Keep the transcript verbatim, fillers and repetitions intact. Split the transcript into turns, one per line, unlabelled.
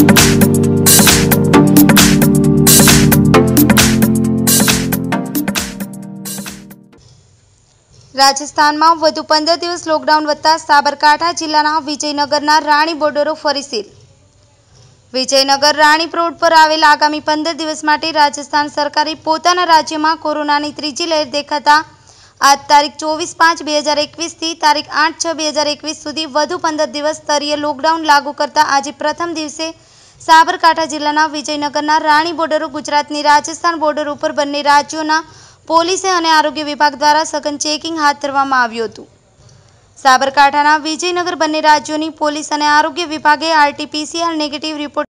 રાજસ્થાનમાં વધુ પંદર દિવસ લોકડાઉન વધતા સાબરકાંઠા જિલ્લાના વિજયનગરના રાણી બોર્ડરો ફરી સીલ। વિજયનગર રાણી રોડ પર આવેલ આગામી પંદર દિવસ માટે રાજસ્થાન સરકારે પોતાના રાજ્યમાં કોરોનાની ત્રીજી લહેર દેખાતા આજ તારીખ ચોવીસ પાંચ બે હજાર એકવીસ થી તારીખ આઠ છ બે હજાર એકવીસ સુધી વધુ પંદર દિવસ સ્તરીય લોકડાઉન લાગુ કરતા આજે પ્રથમ દિવસે સાબરકાંઠા જિલ્લાના વિજયનગરના રાણી બોર્ડરો ગુજરાતની રાજસ્થાન બોર્ડર ઉપર બંને રાજ્યોના પોલીસ અને આરોગ્ય વિભાગ દ્વારા સઘન ચેકિંગ હાથ ધરવામાં આવ્યું હતું। સાબરકાંઠાના વિજયનગર બંને રાજ્યોની પોલીસ અને આરોગ્ય વિભાગે આરટી પીસીઆર નેગેટિવ રિપોર્ટ